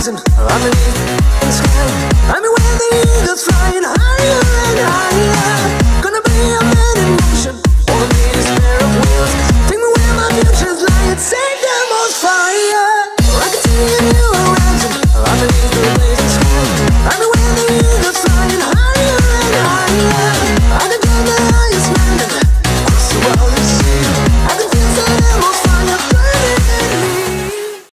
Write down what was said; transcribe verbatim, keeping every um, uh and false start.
rising underneath the sky. I'm where the eagles fly.